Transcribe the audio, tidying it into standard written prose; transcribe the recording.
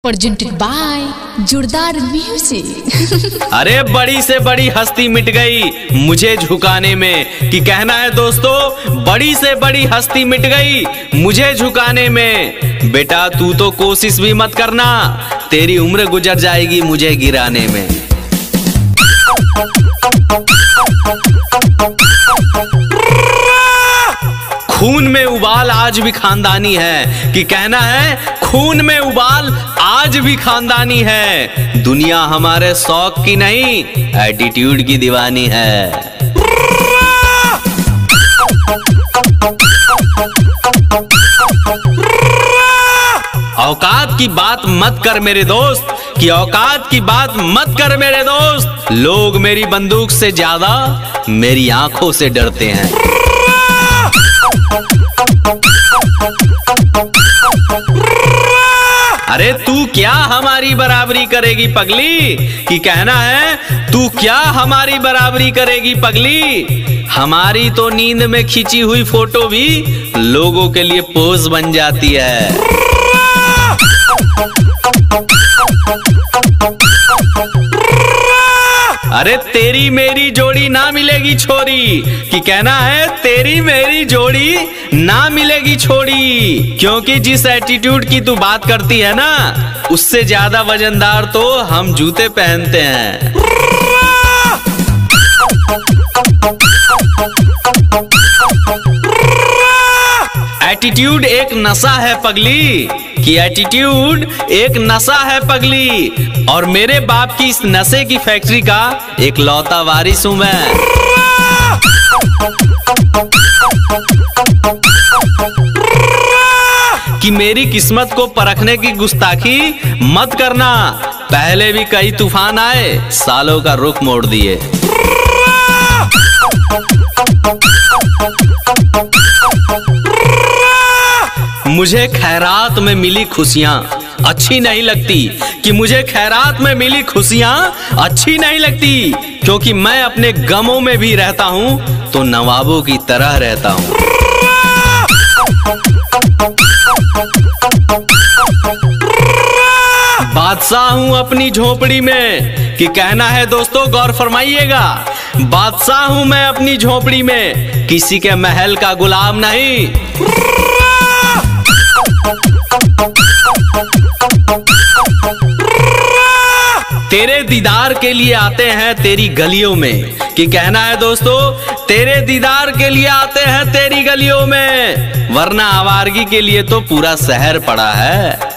Presented by जोरदार music. अरे बड़ी से बड़ी हस्ती मिट गई मुझे झुकाने में, कि कहना है दोस्तों बड़ी से बड़ी हस्ती मिट गई मुझे झुकाने में। बेटा तू तो कोशिश भी मत करना, तेरी उम्र गुजर जाएगी मुझे गिराने में। खून में उबाल आज भी खानदानी है, कि कहना है खून में उबाल आज भी खानदानी है। दुनिया हमारे शौक की नहीं एटीट्यूड की दीवानी है। औकात की बात मत कर मेरे दोस्त, कि औकात की बात मत कर मेरे दोस्त। लोग मेरी बंदूक से ज्यादा मेरी आंखों से डरते हैं। अरे तू क्या हमारी बराबरी करेगी पगली, कि कहना है तू क्या हमारी बराबरी करेगी पगली। हमारी तो नींद में खींची हुई फोटो भी लोगों के लिए पोज बन जाती है। अरे तेरी मेरी जोड़ी ना मिलेगी छोरी, कि कहना है तेरी मेरी जोड़ी ना मिलेगी छोड़ी। क्योंकि जिस एटीट्यूड की तू बात करती है ना, उससे ज्यादा वजनदार तो हम जूते पहनते हैं। एटीट्यूड एक नशा है पगली, कि एटीट्यूड एक नशा है पगली। और मेरे बाप की इस नशे की फैक्ट्री का एक लौता वारिस हूं मैं। कि मेरी किस्मत को परखने की गुस्ताखी मत करना, पहले भी कई तूफान आए सालों का रुख मोड़ दिए। मुझे खैरात में मिली खुशियां अच्छी नहीं लगती, कि मुझे खैरात में मिली खुशियां अच्छी नहीं लगती। क्योंकि मैं अपने गमों में भी रहता हूं तो नवाबों की तरह रहता हूं। बादशाह हूं अपनी झोपड़ी में, कि कहना है दोस्तों गौर फरमाइएगा। बादशाह हूं मैं अपनी झोपड़ी में, किसी के महल का गुलाम नहीं। तेरे दीदार के लिए आते हैं तेरी गलियों में, कि कहना है दोस्तों तेरे दीदार के लिए आते हैं तेरी गलियों में। वरना आवारगी के लिए तो पूरा शहर पड़ा है।